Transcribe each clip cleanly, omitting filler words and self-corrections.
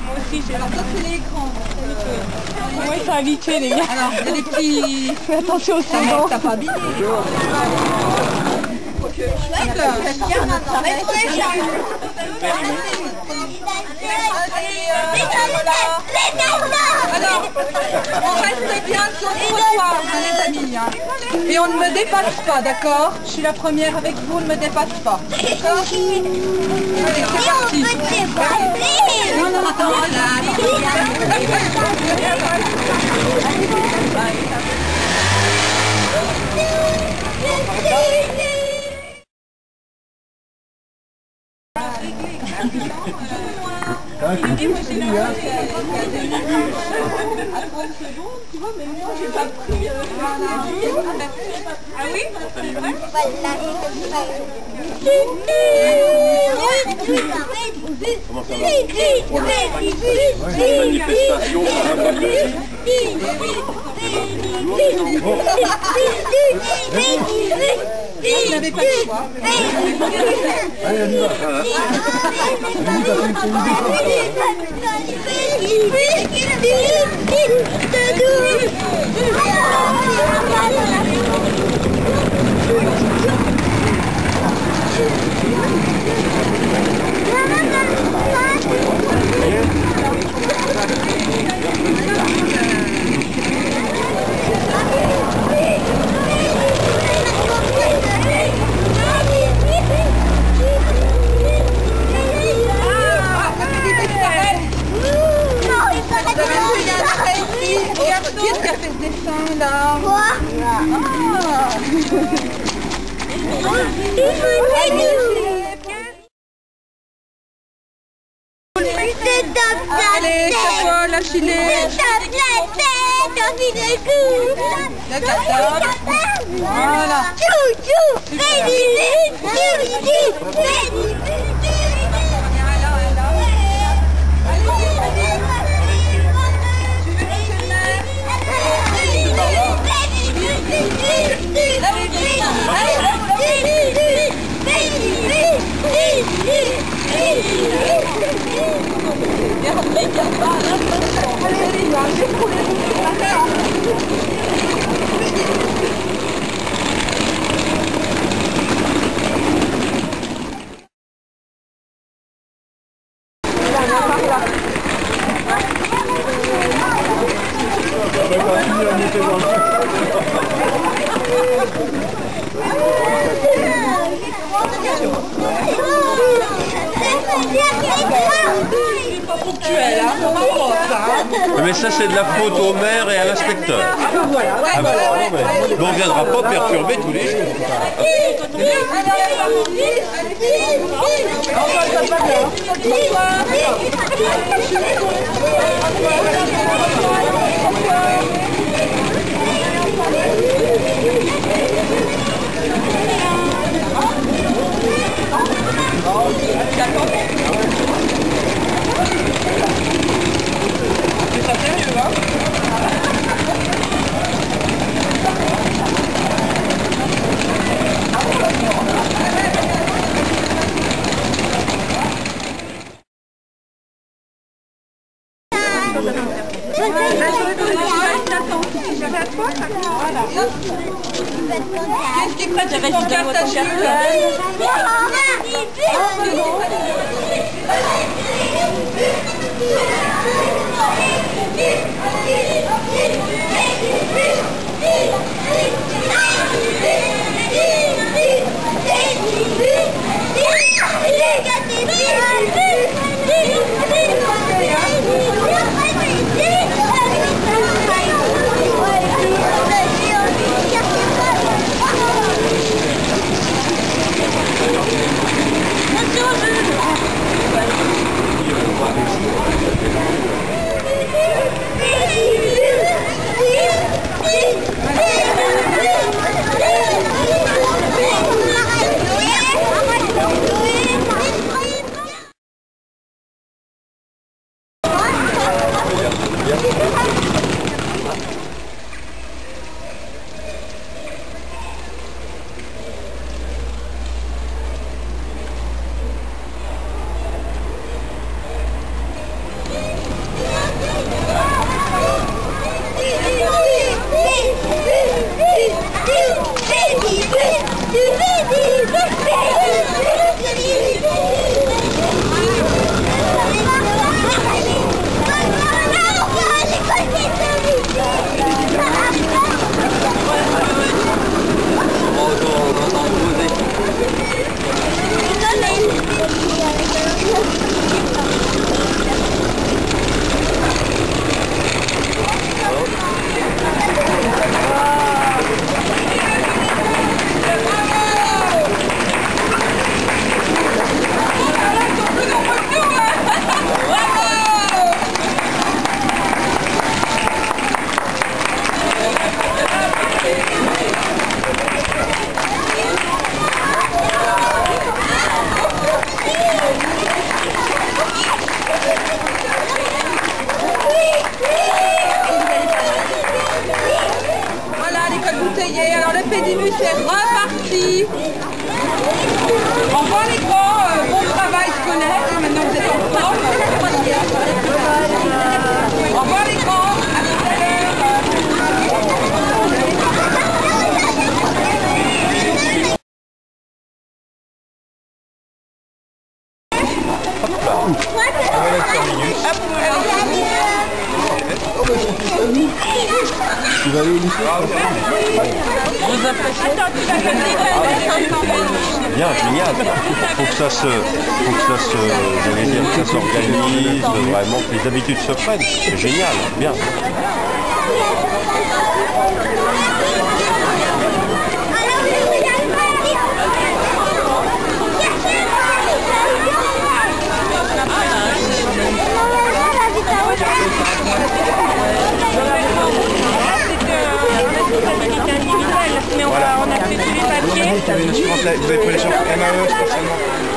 Moi aussi, j'ai. Alors ça c'est les grands. Moi, ils sont habitués, les gars. Alors, il y a des petits... Fais attention au sang. T'as pas abîmé. Alors, on reste bien sur le trottoir, les amis. Hein. Et on ne me dépasse pas, d'accord? Je suis la première avec vous, on ne me dépasse pas. D'accord? Allez, c'est parti. Non, non, attends, là. Ah, je suis fou, hein. À 30 secondes, tu vois, mais moi j'ai pas pris. Ah oui? Comment ça va? Ouais, manifestation par la Je n'avais pas le choix. Allez, on y va. Qui est-ce qui a fait ce dessin là? Quoi? Allez, chapeau, lâchez-les. Le catalogue. Voilà. Mais ça, c'est de la faute au maire et à l'inspecteur. Ah bah, on ne viendra pas perturber tous les jours. Qu'est-ce qui est prêt? J'avais une carte à Allez, réveillé. Alors le pédibus est reparti. Au revoir les grands, bon travail scolaire. Maintenant vous êtes en forme. Au revoir les grands, à tout à l'heure. Tu vas aller au lycée? Bien, génial. Faut que ça s'organise, vraiment, que les habitudes se prennent. C'est génial, bien. Mais on a fait tous les papiers. Vous avez pris les sur MAE spécialement.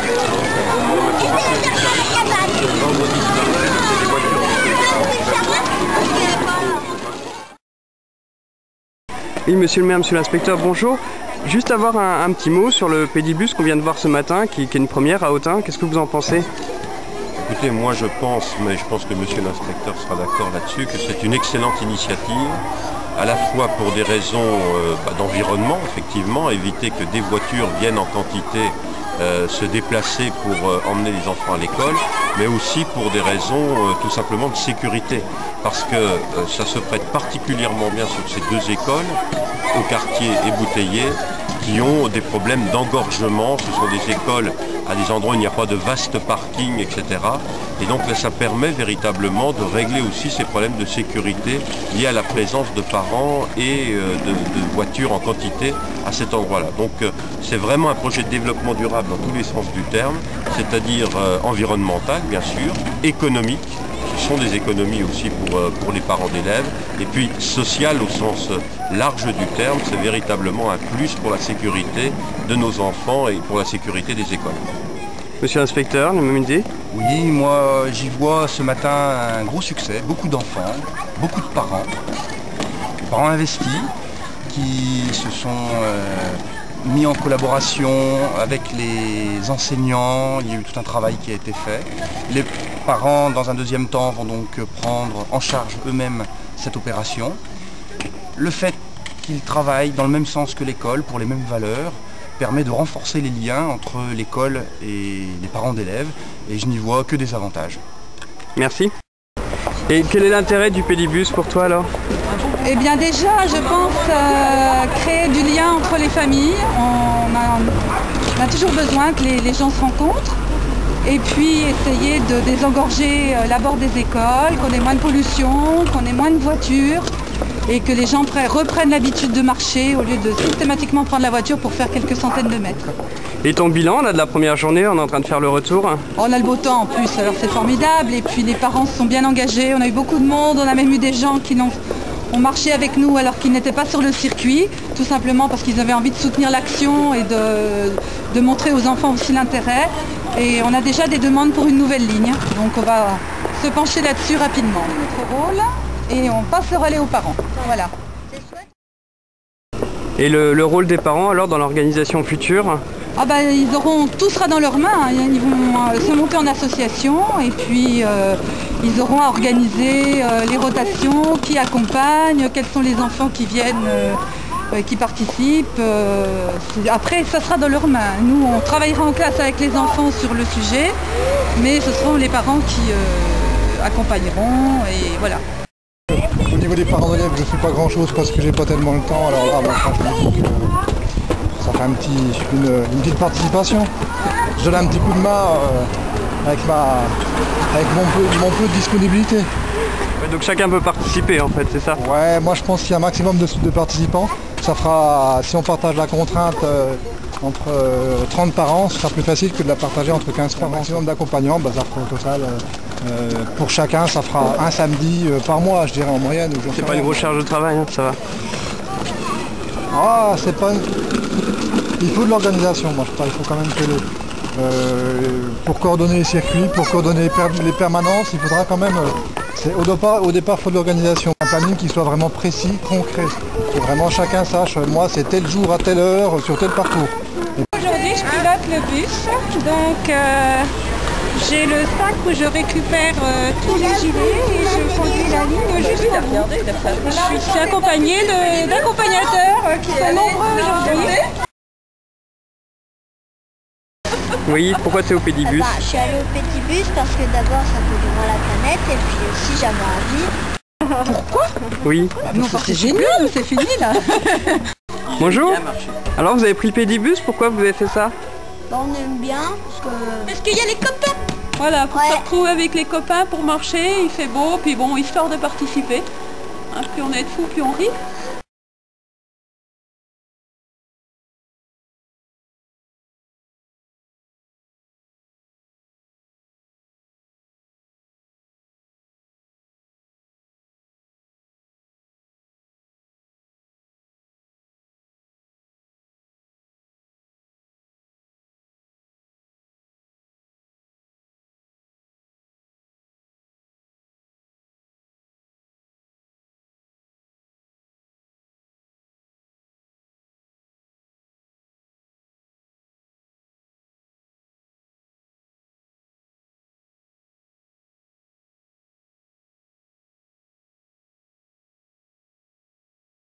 Oui, monsieur le maire, monsieur l'inspecteur, bonjour. Juste avoir un petit mot sur le pédibus qu'on vient de voir ce matin, qui est une première à Autun. Qu'est-ce que vous en pensez? Écoutez, moi je pense que monsieur l'inspecteur sera d'accord là-dessus, que c'est une excellente initiative, à la fois pour des raisons d'environnement, effectivement, éviter que des voitures viennent en quantité se déplacer pour emmener les enfants à l'école, mais aussi pour des raisons tout simplement de sécurité, parce que ça se prête particulièrement bien sur ces deux écoles, au quartier ébouteillé, qui ont des problèmes d'engorgement. Ce sont des écoles à des endroits où il n'y a pas de vaste parking, etc. Et donc là, ça permet véritablement de régler aussi ces problèmes de sécurité liés à la présence de parents et de voitures en quantité à cet endroit-là. Donc c'est vraiment un projet de développement durable dans tous les sens du terme, c'est-à-dire environnemental, bien sûr, économique. Ce sont des économies aussi pour les parents d'élèves, et puis social au sens large du terme, c'est véritablement un plus pour la sécurité de nos enfants et pour la sécurité des écoles. Monsieur l'inspecteur, la même idée? Oui, moi j'y vois ce matin un gros succès, beaucoup d'enfants, beaucoup de parents investis qui se sont mis en collaboration avec les enseignants. Il y a eu tout un travail qui a été fait. Les parents, dans un deuxième temps, vont donc prendre en charge eux-mêmes cette opération. Le fait qu'ils travaillent dans le même sens que l'école, pour les mêmes valeurs, permet de renforcer les liens entre l'école et les parents d'élèves, et je n'y vois que des avantages. Merci. Et quel est l'intérêt du pédibus pour toi alors? Eh bien déjà, je pense créer du lien entre les familles. On a toujours besoin que les gens se rencontrent. Et puis essayer de désengorger l'abord des écoles, qu'on ait moins de pollution, qu'on ait moins de voitures, et que les gens reprennent l'habitude de marcher au lieu de systématiquement prendre la voiture pour faire quelques centaines de mètres. Et ton bilan là, de la première journée, on est en train de faire le retour? On a le beau temps en plus, alors c'est formidable. Et puis les parents se sont bien engagés, on a eu beaucoup de monde, on a même eu des gens qui ont marché avec nous alors qu'ils n'étaient pas sur le circuit, tout simplement parce qu'ils avaient envie de soutenir l'action et de montrer aux enfants aussi l'intérêt. Et on a déjà des demandes pour une nouvelle ligne, donc on va se pencher là-dessus rapidement. Notre rôle, et on passe le relais aux parents. Voilà. Et le rôle des parents alors dans l'organisation future? Ah bah, tout sera dans leurs mains, ils vont se monter en association et puis ils auront à organiser les rotations, qui accompagnent, quels sont les enfants qui viennent, qui participent. Après, ça sera dans leurs mains. Nous, on travaillera en classe avec les enfants sur le sujet, mais ce seront les parents qui accompagneront et voilà. Au niveau des parents d'élèves, je ne fais pas grand chose parce que j'ai pas tellement le temps, alors là, franchement, ça fait une petite participation. Je donne un petit coup de main avec mon peu de disponibilité. Ouais, donc chacun peut participer en fait, c'est ça? Ouais, moi je pense qu'il y a un maximum de participants. Ça fera, si on partage la contrainte entre 30 parents, ce sera plus facile que de la partager entre 15 parents. Un maximum d'accompagnants, ça fera au total, pour chacun, ça fera un samedi par mois, je dirais en moyenne. C'est pas une grosse charge de travail, hein, ça va? Ah, c'est pas... Il faut de l'organisation, moi je crois. Il faut quand même que pour coordonner les circuits, pour coordonner les permanences, il faudra quand même... Au départ, il faut de l'organisation. Un planning qui soit vraiment précis, concret. Que vraiment chacun sache, moi c'est tel jour à telle heure sur tel parcours. Aujourd'hui, je pilote le bus, donc j'ai le sac où je récupère tous les gilets et je conduis la ligne jusqu'au bout. Je suis accompagnée d'accompagnateurs qui sont nombreux aujourd'hui. Oui, pourquoi tu es au Pédibus? Je suis allée au Pédibus parce que d'abord ça pollue moins la planète et puis aussi j'avais envie. Oui. Non, c'est génial, c'est fini là. Bonjour. Alors vous avez pris le Pédibus, pourquoi vous avez fait ça? Bon, on aime bien parce qu'il y a les copains. Voilà, pour Ouais. se retrouver avec les copains pour marcher, il fait beau, puis bon, histoire de participer. Hein, plus on est de fous, plus on rit.